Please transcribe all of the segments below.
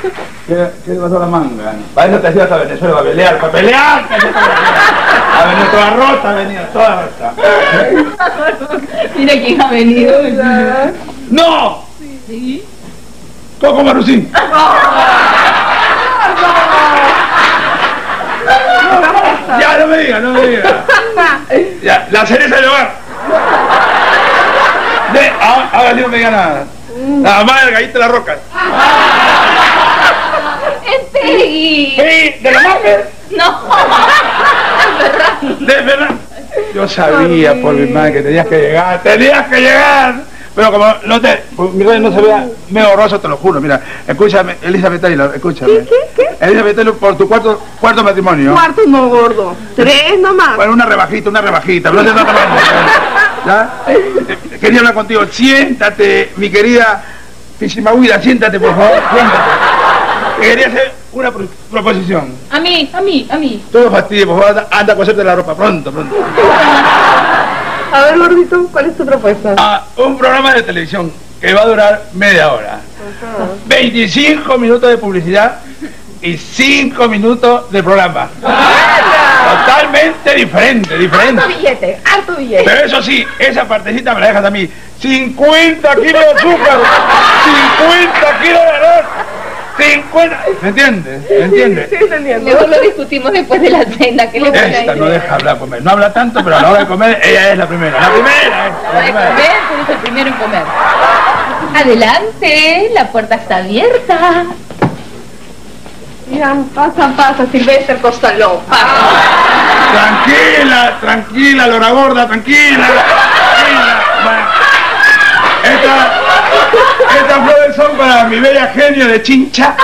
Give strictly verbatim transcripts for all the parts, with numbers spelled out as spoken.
¿Qué, ¿Qué le pasó a la manga? Para eso te hacía hasta Venezuela, para pelear, para pelear. Ha venido toda rota, ha venido toda rota. Mira quién ha venido. ¡No! ¿Sí? Coco Marusín. Ya, no me diga, no me diga. Ya, la cereza del hogar. De, ahora, ahora sí no me diga nada. La mamá del gallito de la roca. ¡Es Peggy! ¡Peggy! ¿De la Maffer? No. ¿De verdad? Yo sabía por mi madre que tenías que llegar. ¡Tenías que llegar! Pero como no te... mi rey no se vea medio borroso, te lo juro. Mira, escúchame, Elizabeth Taylor, escúchame. ¿Qué, qué, qué? Elizabeth Taylor, por tu cuarto, cuarto matrimonio. Cuarto no, gordo. Tres nomás. Bueno, una rebajita, una rebajita. No te no te ¿ya? Quería hablar contigo. Siéntate, mi querida Piscimahuida, siéntate, por favor. Siéntate. Quería hacer una pro proposición. A mí, a mí, a mí. Todo fastidio, por favor, anda a coserte la ropa. Pronto, pronto. A ver, gordito, ¿cuál es tu propuesta? Ah, un programa de televisión que va a durar media hora. Ajá. veinticinco minutos de publicidad y cinco minutos de programa. Totalmente diferente, diferente. Harto billete, harto billete. Pero eso sí, esa partecita me la dejas a mí. cincuenta kilos de azúcar, cincuenta kilos de arroz, cincuenta... ¿Me entiendes? ¿Me entiendes? Sí, entendiendo. Luego lo discutimos después de la cena. ¿Qué le parece? Esta no deja hablar comer. No habla tanto, pero a la hora de comer, ella es la primera. La primera, A la hora de la comer, primera. tú eres el primero en comer. Adelante, la puerta está abierta. Mira, pasa, pasa, Silvestre Costalón. Tranquila, tranquila, Lora Gorda, tranquila. Tranquila. Bueno, esta, estas flores son para mi bella genio de Chincha.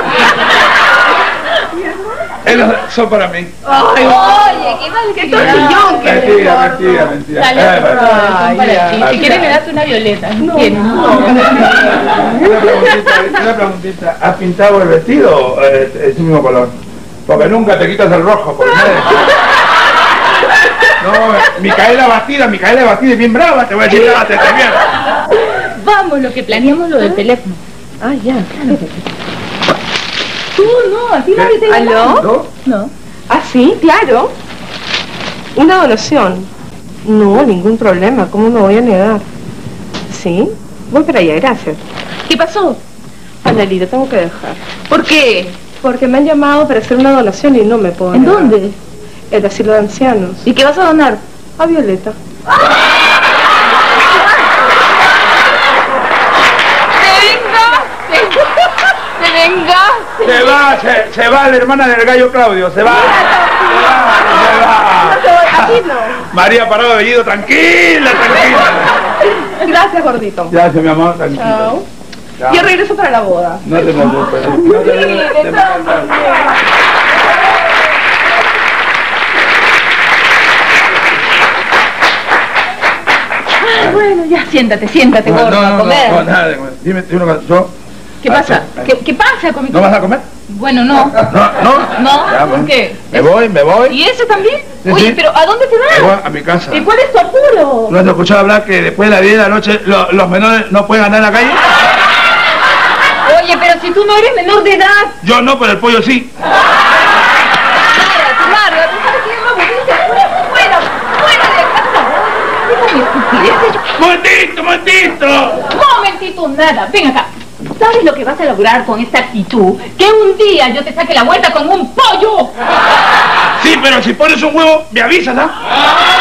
Esas son para mí. Ay, Oye, qué mal qué tortillón que Mentira, mentira, mentira. Dale, Eh, por favor, son Ay, para ya. ti. Si quieres me das una violeta. No, ¿Tienes? no. Una preguntita, una preguntita. ¿Has pintado el vestido eh, ese mismo color? Porque nunca te quitas el rojo, porque nadie... No, Micaela Bastida, Micaela Bastida es bien brava, te voy a decir, lávate también. Vamos, lo que planeamos lo del teléfono. Ah, ya. Tú no, a ti nadie te ¿Aló? ¿No? No. Ah, sí, claro. Una donación. No, ningún problema. ¿Cómo me voy a negar? ¿Sí? Voy para allá, gracias. ¿Qué pasó? Analita, tengo que dejar. ¿Por qué? Porque me han llamado para hacer una donación y no me puedo ¿En negar. dónde? El asilo de ancianos. ¿Y qué vas a donar? A Violeta. ¡Te vengaste! Se va, se, se va la hermana del gallo Claudio, se va. Se va, se va. No te voy, aquí no. María Parado Bellido, tranquila, tranquila. Gracias, gordito. Gracias, mi amor, tranquila. Chao. Chao. Yo regreso para la boda. No te preocupes. No te preocupes. Ay, bueno, ya, siéntate, siéntate, No, gordo, no, a no, comer. no, nada de comer. Dime, dime una cosa, yo... ¿Qué Ah, pasa? sí. ¿Qué, ¿Qué pasa con mi ¿No vas a comer? Bueno, no. No, no. No, Ya, ¿por bueno. qué? Me voy, me voy. ¿Y ese también? Sí, Oye, sí. pero ¿a dónde te Me voy vas? a mi casa. ¿Y cuál es tu apuro? ¿No has escuchado hablar que después de las diez de la noche lo- los menores no pueden andar en la calle? Oye, pero si tú no eres menor de edad. Yo no, pero el pollo sí. Lárgate, lárgate, tú sabes que es más bonita. Fuera, fuera, fuera de casa. Déjame estupideces. ¡Momentito, momentito! Momentito, nada. Ven acá. ¿Sabes lo que vas a lograr con esta actitud? Que un día yo te saque la vuelta con un pollo. Sí, pero si pones un huevo, me avisas, ¿ah?